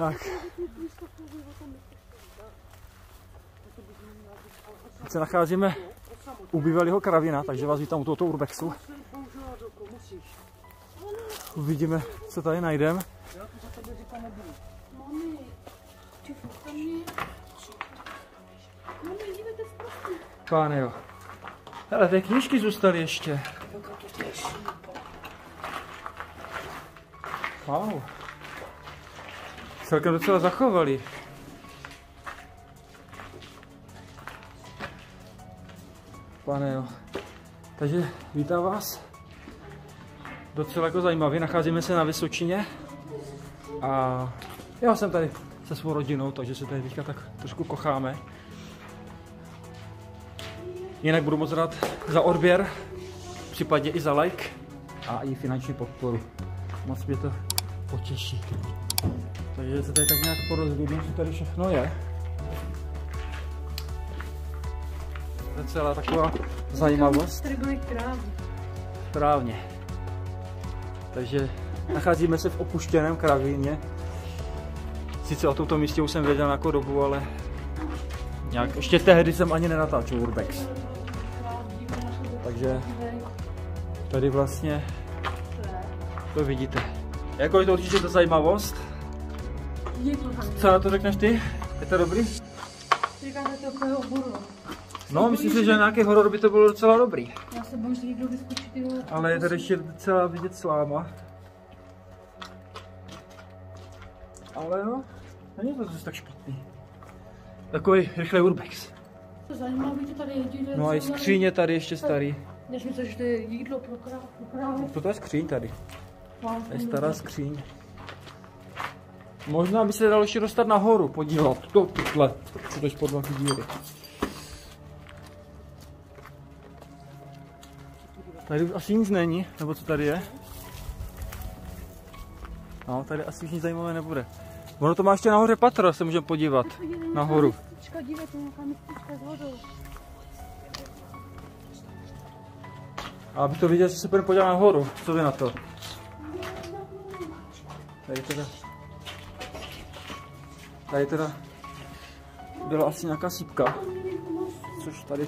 Tak. Teď se nacházíme u bývalého Kravina, takže vás vítám u tohoto urbexu. Uvidíme, co tady najdeme. Páne jo. Hele, ty knížky zůstaly ještě. Wow. Celkem docela zachovali. Pane jo. Takže vítám vás. Docela jako zajímavý. Nacházíme se na Vysočině. A já jsem tady se svou rodinou, takže se tady teďka tak trošku kocháme. Jinak budu moc rád za odběr, případně i za like a i finanční podporu. Moc mě to potěší. Takže se tady tak nějak porozvědím, co tady všechno je. Docela taková zajímavost. Tady byly krávy. Správně. Takže nacházíme se v opuštěném kravíně. Sice o tomto místě už jsem věděl nějakou dobu, ale nějak, ještě tehdy jsem ani nenatáčel urbex. Takže tady vlastně to vidíte. Jako je to určitě ta zajímavost. Co na to řekneš ty? Je to dobrý? Říkáte to takového hororu. No, myslím si, že nějaký horor by to bylo docela dobrý. Já se bojím, že někdo vyskočí ty vole. Ale je tady ještě docela vidět sláma. Ale jo, není to zase tak špatný. Takový rychlej urbex. To zajímavé, že tady je. No a i skříně tady ještě starý. Než mi to, že to je jídlo pro krávy. To je skříň tady. To je stará skříň. Možná by se dalo ještě dostat nahoru, podívat. To pytle, co to je pod velký díry. Tady už asi nic není, nebo co tady je? No, tady asi už nic zajímavé nebude. Ono to má ještě nahoře patro, se můžeme podívat. Nahoru. Dívejte, nějaká mistička s vodou. A aby to viděl, že se půjdeme podívat nahoru. Co vy na to? Tady teda byla asi nějaká sípka. Což tady...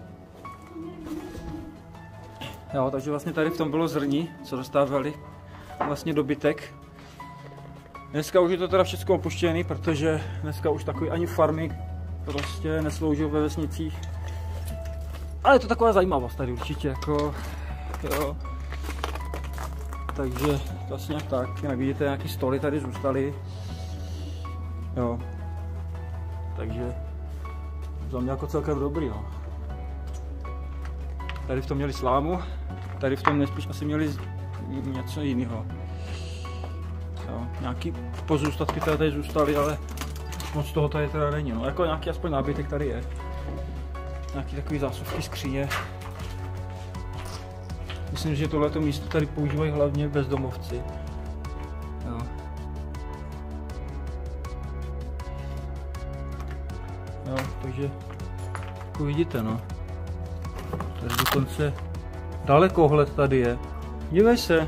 Jo, takže vlastně tady v tom bylo zrní, co dostávali vlastně dobytek. Dneska už je to teda všechno opuštěný, protože dneska už takový ani farmy prostě neslouží ve vesnicích. Ale je to taková zajímavost tady určitě, jako, jo. Takže to asi nějak tak, jinak vidíte, nějaký stoly tady zůstaly. Jo. Takže za mě jako celkem dobrý, no. Tady v tom měli slámu, tady v tom nejspíš asi měli něco jiného. Jo, nějaký pozůstatky tady zůstaly, ale moc toho tady teda není. No, jako nějaký aspoň nábytek tady je. Nějaký takový zásuvky, skříně. Myslím, že tohleto místo tady používají hlavně bezdomovci. Jo. Jo, takže jako vidíte, no. Tady dokonce dalekohled tady je. Dívej se.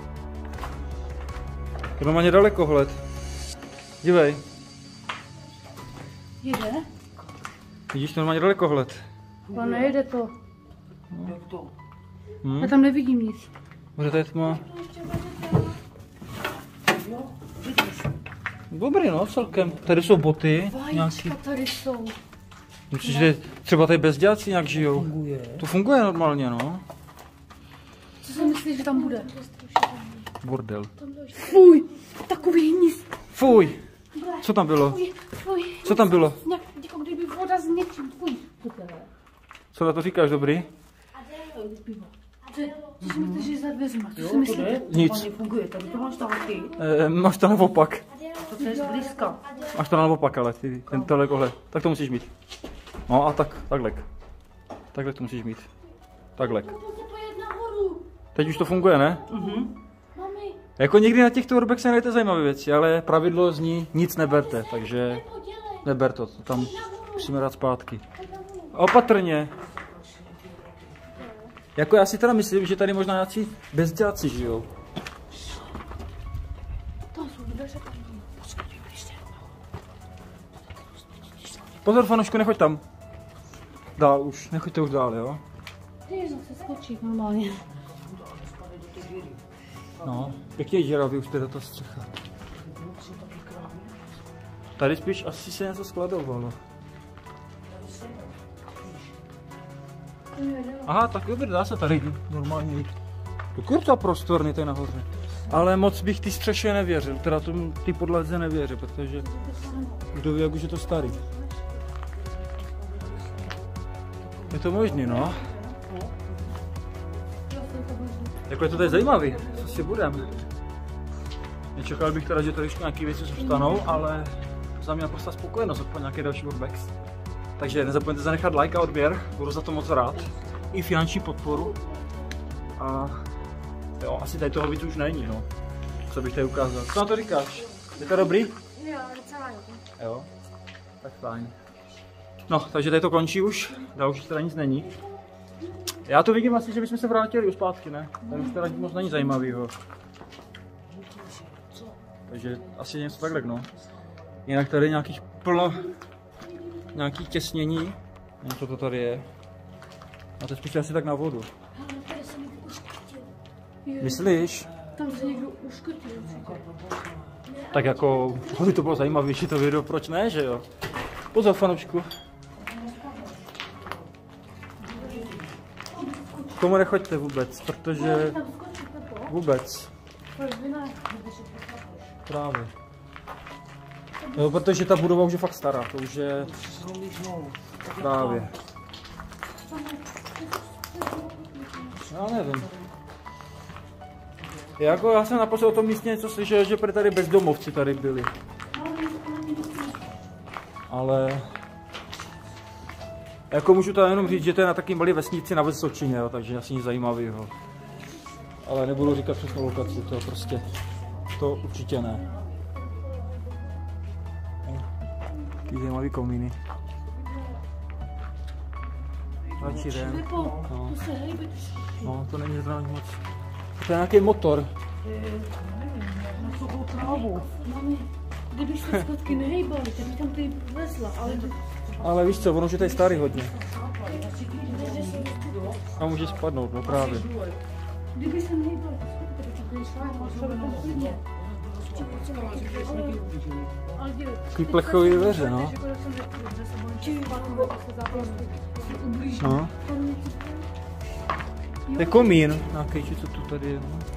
To normálně dalekohled. Dívej. Jde? Vidíš, to normálně dalekohled. Ale nejde to. Jak to? Já tam nevidím nic. Bude tady tma. Dobrý, no, celkem. Tady jsou boty. Vajíčka tady jsou. Myslíš, že třeba tady bezděláci nějak žijou? Funguje. To funguje normálně, no. Co si myslíš, že tam bude? Bordel. Fuj, takový hníz. Fuj! Co tam bylo? Fuj. Co tam bylo? Jako kdyby voda s něčím. Fuj. Co na to říkáš, dobrý? Co si myslíš, že za dveřma? Co si Jo, to myslíš? jde. Nic. Normálně funguje. Tady to máš taky. Máš to naopak. To je zblízka. Máš to naopak, ale ty, ten dalekohled. Tak to musíš mít. No a takhle. Takhle to musíš mít. Takhle. Teď už to funguje, ne? Jako někdy na těchto urbexech najdete zajímavé věci, ale pravidlo zní nic neberte, takže neber to tam musíme dát zpátky. Opatrně. Jako já si teda myslím, že tady možná nějací bezděláci žijou. To jsou dveře tam. Počkej, ještě. Pozor, Fanošku, nechoď tam. Dál už, nechoďte už dál, jo? Ty zase skočí normálně. No, pěkně žeravý už teda ta střecha. Tady spíš asi se něco skladovalo. Aha, tak dobrý, dá se tady normálně jít. To je to prostorný tady nahoře. Ale moc bych ty střeše nevěřil, teda tomu ty podlaze nevěřil, protože kdo ví, jak už je to starý. Je to možný, no. Jako je to tady zajímavý, co si budem. Nečekal bych teda, že tady ještě nějaké věci zůstanou, ale za mě naprosto spokojenost od nějaké další urbex. Takže nezapomeňte zanechat like a odběr, budu za to moc rád. I finanční podporu. A jo, asi tady toho víc už není, no. Co bych tady ukázal. Co na to říkáš? Je to dobrý? Jo, docela dobrý. Jo, tak fajn. No, takže tady to končí už, dál už teda nic není. Já to vidím asi, že bychom se vrátili už zpátky, ne? Tady už teda moc není zajímavýho. Takže asi něco takhle, no. Jinak tady nějakých plno, nějaký těsnění. Nevím, co to tady je. A to spíš asi tak na vodu. Tady se někdo uškrtil. Myslíš? Tam se někdo uškrtil určitě. Tak jako, by to bylo zajímavější to video, proč ne, že jo? Pozor, fanoušku. K tomu nechoďte vůbec, protože vůbec. Právě. Jo, protože ta budova už je fakt stará, to už je právě. Já nevím. Jako já jsem naposled o tom místě něco slyšel, že tady bezdomovci tady byli. Ale jako můžu to jenom říct, že to je na taky malé vesnici na Vysočině, jo, takže asi nic zajímavého. Ale nebudu říkat přesnou lokaci, to prostě, to určitě ne. Taký zajímavý komíny. Další den. No. No, to není zrovna moc. To je nějaký motor. Mami, kdybych se skutky nehejbali, tak bych tam ty vezla, ale víš co, ono už je tady starý hodně. A může spadnout, no právě. Kdyby se nehejbali, tak bych tam klidně. Takový plechový dveře, no. No. To je komín, nějaký, či co tu tady je, no.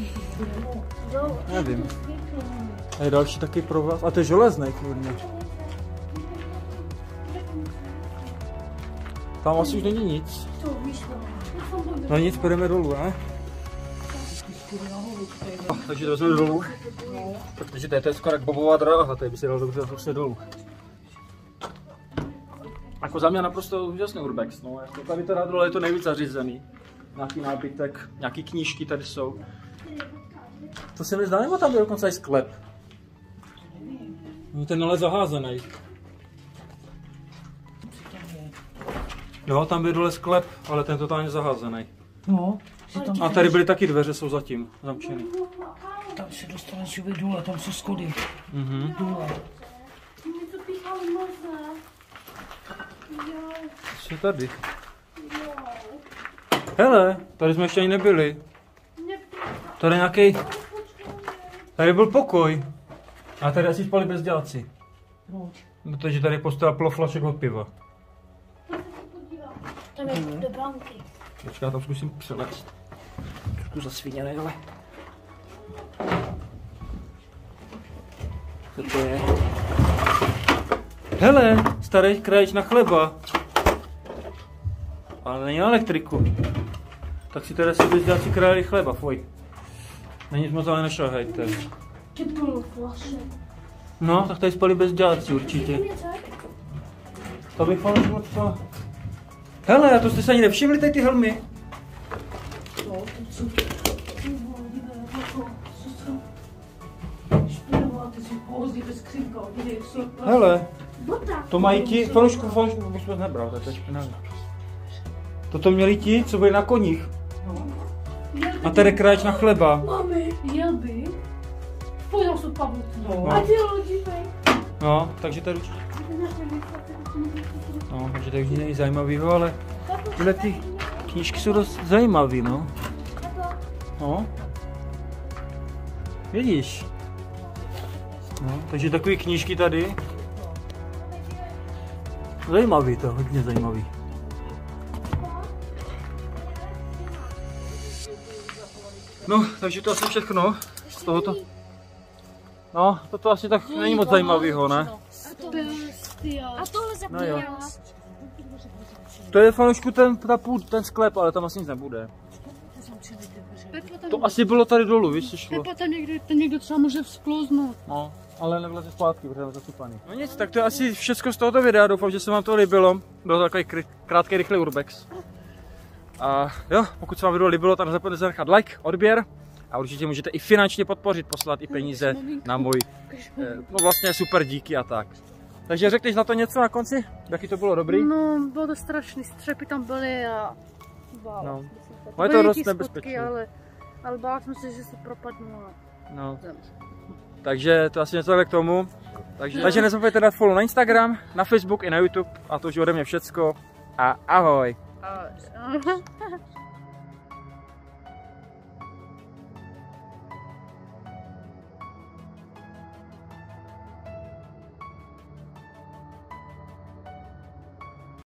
Nevím. A je další taky provaz, a to je železný, klidně. Tam asi už není nic. No nic, půjdeme dolů, ne? Takže to vezmeme dolů. Protože to je skoro jak bobová dráha, tady by se dalo dobře prostě dolů. Jako za mě naprosto úžasný urbex, no. Jako tady teda dole je to nejvíc zařízený. Nějaký nábytek, nějaký knížky tady jsou. To se mi zdá, nebo tam byl dokonce i sklep? No, ten ale zaházený. Jo, tam byl dole sklep, ale ten totálně zaházený. No, a tady byly taky dveře, jsou zatím zamčený. Tam se dostane člověk dole, tam jsou schody. Mhm. Dole. Mě to píchalo moze. Co je tady? Hele, tady jsme ještě ani nebyli. Tady nějaký. Tady byl pokoj. A tady asi spali bezděláci. Proč? Protože tady postavila plno flašek od piva. Tam je do banky. Počkej, já tam zkusím přelézt. Trošku zasvíněnej, ale. Co to je? Hele, starý krajič na chleba. Ale není na elektriku. Tak si teda si bezděláci krajili chleba, fuj. Není nic moc, ale nešahajte. Ty plno flašek. No, tak tady spali bezděláci určitě. To bych vám moc to... Hele, a to jste se ani nevšimli, tady ty helmy? Hele, to mají ti, Fanušku, bych to nebral, to je špinavý. Toto měli ti, co byli na koních. A tady kráč na chleba. Mami, jel by? Pojďme se Pavlu. No. A ty lidi, No, takže tady určitě. No, takže to už není zajímavého, ale tyhle ty knížky jsou dost zajímavé, no. No. Vidíš? No, takže takové knížky tady. Zajímavý to, hodně zajímavý. No, takže to asi všechno z tohoto. No, toto asi tak není moc zajímavého, ne? A tohle No jo. zapomněla. To je fanoušku ten sklep, ale tam asi nic nebude. To asi bylo tady dolů, víš, co šlo. Pepa tam někdo třeba může vzklouznout. No, ale nevleze zpátky, protože je zasypaný. No nic, tak to je asi všechno z tohoto videa, doufám, že se vám to líbilo. Byl to takový krátký, rychlý urbex. A jo, pokud se vám video líbilo, tak nezapomeňte nechat like, odběr. A určitě můžete i finančně podpořit, poslat i peníze na můj, no vlastně super díky a tak. Takže řekneš na to něco na konci? Jaký to bylo dobrý? No, bylo to strašný, střepy tam byly a... Wow. No. No je to dost nebezpečný. Ale bál jsem se, že se propadnu a... No. Takže to asi něco k tomu. Takže nezapomeňte dát follow na Instagram, na Facebook i na YouTube. A to už ode mě všecko. A ahoj. A...